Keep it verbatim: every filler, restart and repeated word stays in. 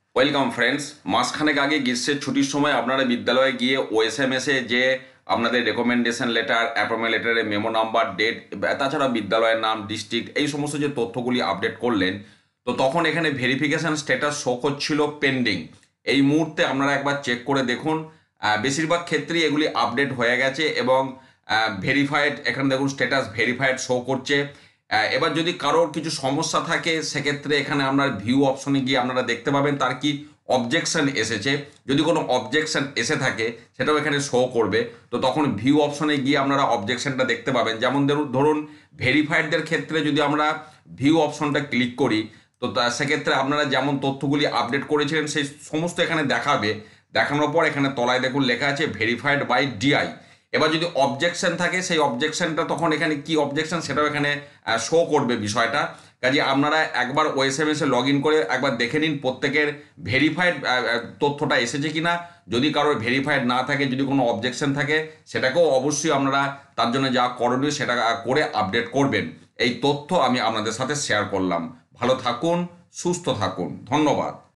Welcome friends. মাসখানেক আগে গ্রীষ্মের ছুটির সময় আপনারা বিদ্যালয়ে গিয়ে ওএসএমএসে যে আপনাদের রেকমেন্ডেশন লেটার, অ্যাপয়েন্টমেন্ট লেটারে মেমো নাম্বার, ডেট, তাছাড়া বিদ্যালয়ের নাম, ডিস্ট্রিক্ট, এই সমস্ত যে তথ্যগুলি আপডেট করলেন, তো তখন এখানে ভেরিফিকেশান স্ট্যাটাস শো করছিল পেন্ডিং। এই মুহূর্তে আপনারা একবার চেক করে দেখুন, আহ, বেশিরভাগ ক্ষেত্রেই এগুলি আপডেট হয়ে গেছে এবং ভেরিফাইড, এখানে দেখুন স্ট্যাটাস ভেরিফাইড শো করছে। আহ, এবার যদি কারোর কিছু সমস্যা থাকে সেক্ষেত্রে এখানে আপনার ভিউ অপশনে গিয়ে আপনারা দেখতে পাবেন তার কি অবজেকশন এসেছে। যদি কোনো অবজেকশন এসে থাকে সেটাও এখানে শো করবে। তো তখন ভিউ অপশনে গিয়ে আপনারা অবজেকশনটা দেখতে পাবেন। যেমন ধরুন ধরুন ভেরিফাইডদের ক্ষেত্রে যদি আমরা ভিউ অপশনটা ক্লিক করি, তো তা- সেক্ষেত্রে আপনারা যেমন তথ্যগুলি আপডেট করেছিলেন সেই সমস্ত এখানে দেখাবে। দেখানোর পর এখানে তলায় দেখুন লেখা আছে ভেরিফাইড বাই ডিআই। এবার যদি অবজেকশন থাকে সেই অবজেকশনটা তখন এখানে কি অবজেকশন সেটাও এখানে শো করবে বিষয়টা। কাজে আপনারা একবার ওএসএমএস এ লগ ইন করে একবার দেখে নিন প্রত্যেকের ভেরিফাইড তথ্যটা এসেছে কিনা। যদি কারোর ভেরিফাইড না থাকে, যদি কোনো অবজেকশন থাকে, সেটাকেও অবশ্যই আপনারা তার জন্য যা করণীয় সেটা করে আপডেট করবেন। এই তথ্য আমি আপনাদের সাথে শেয়ার করলাম। ভালো থাকুন, সুস্থ থাকুন, ধন্যবাদ।